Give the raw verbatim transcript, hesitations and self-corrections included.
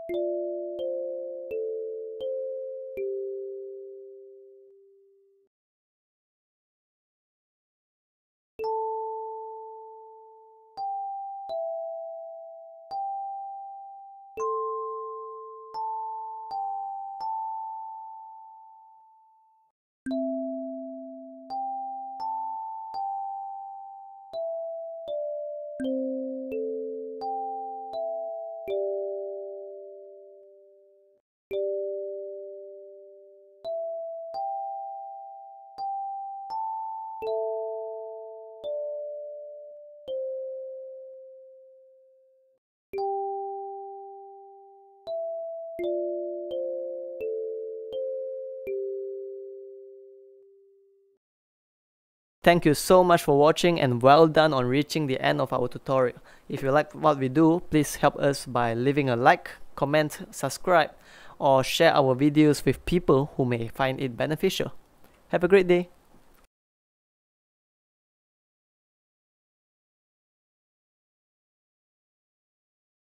Thank you so much for watching and well done on reaching the end of our tutorial. If you like what we do, please help us by leaving a like, comment, subscribe, or share our videos with people who may find it beneficial. Have a great day.